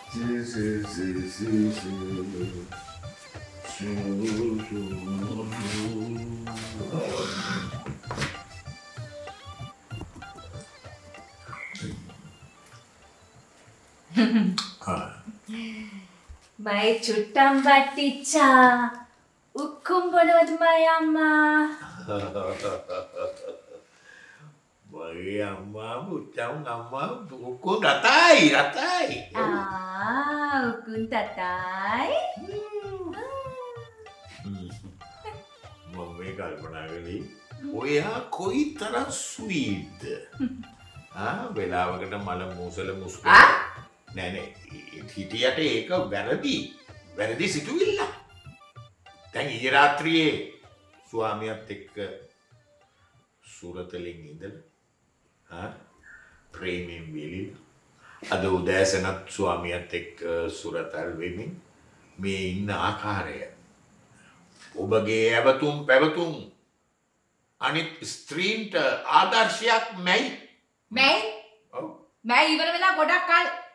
Mai chuttam batticha ukkum bonawadu mai amma Mai amma bucam amma ukkum ratai ukkum tatai මම කල්පනා කළේ ඔයා කොයිතරම් ස්වීට්ද වෙලාවකට මල මූසල මුස්ක නෑ හිටියට ඒක වැරදි සිතුවිල්ල දැන් ඊයේ රාත්‍රියේ ස්වාමියාත් එක්ක සූරතලින් ඉඳලා ප්‍රේමයෙන් විලිලා අද උදෑසනත් ස්වාමියාත් එක්ක සූරතල් වෙමින් මේ ඉන්න ආකාරය ඔබගේ ඇවතුම් පැවතුම් අනිත් ස්ත්‍රීන්ට ආදර්ශයක් මැයි ඉවර වෙලා ගොඩක් කල්